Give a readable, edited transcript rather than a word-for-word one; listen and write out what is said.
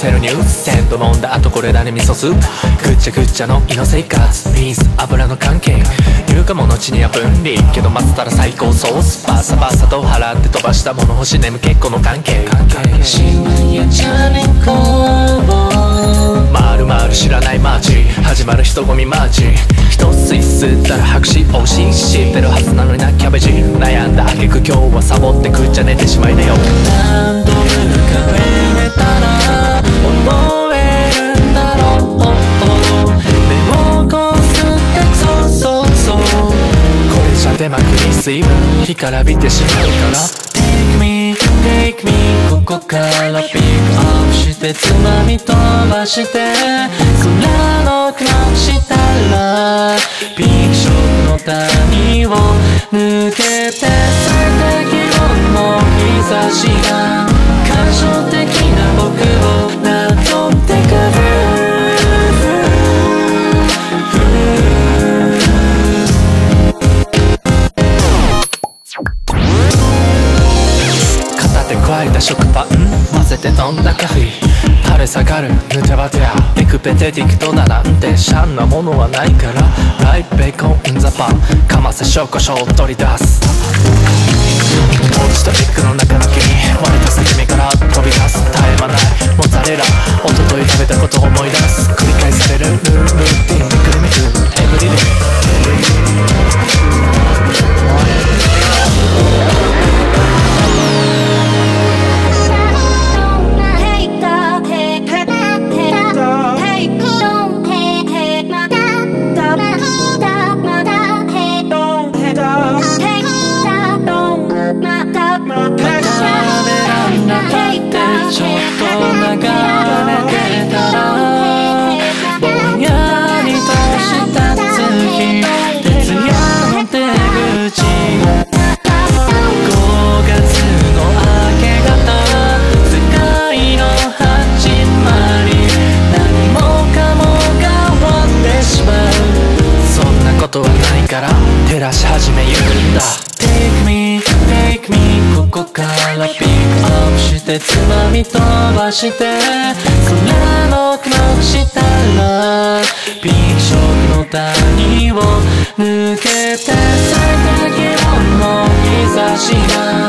せるニュース鮮度飲んだ後これだね味噌スープぐっちゃぐっちゃの胃の生活水油の関係乳化物地には分離けど混ぜたら最高ソースバサバサと払って飛ばしたもの星眠結構の関係島やチャリンコまるまる知らない街始まる人混みマジ一吸い吸ったら白紙美味しいし知ってるはずなのになキャベジ悩んだ挙句今日はサボって食っちゃ寝てしまいなよ何度浮かべたら覚えるんだろう目をこすってそうそうそうこれじゃ出まくり水分干からびてしまうから Take me, take me ここからピックアップしてつまみ飛ばして空の雲したらピンク色の谷を抜けて最適温の日差しが感傷的な僕をなぞってくる片手加えた食パン混ぜて飲んだカフェ垂れ下がるヌテバティアエクペテティクトだなんてシャンなものはないからライブベーコンインザパンかませ紹興酒を取り出す落ちたエッグの中だけに割れた裂け目から飛び出す絶え間ないモッツァレラ一昨日食べたことを思い出す繰り返されるルーティンめくるめくエブリデちょっと流れてたらぼんやりとした月徹夜の出口5月の明け方世界の始まり何もかもが終わってしまうそんなことはないから照らし始め言うんだ Take me, take me ここからピックアップしてつまみ飛ばして空の雲したらピンク色の谷を抜けて最適温の日差しが